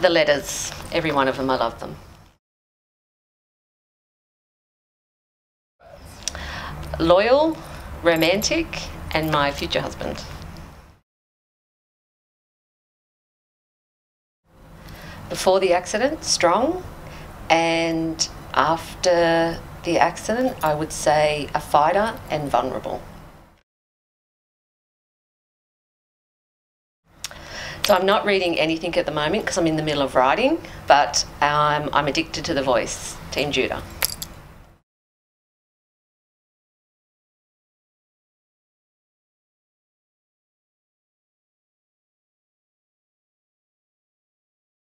The letters, every one of them, I love them. Loyal, romantic, and my future husband. Before the accident, strong, and after the accident, I would say a fighter and vulnerable. So I'm not reading anything at the moment because I'm in the middle of writing, but I'm addicted to The Voice, Team Judah.